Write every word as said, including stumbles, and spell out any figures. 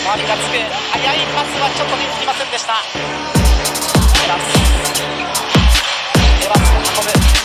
マークがつく。速いパスはちょっと出てきませんでした。エバンスエバンスが運ぶ。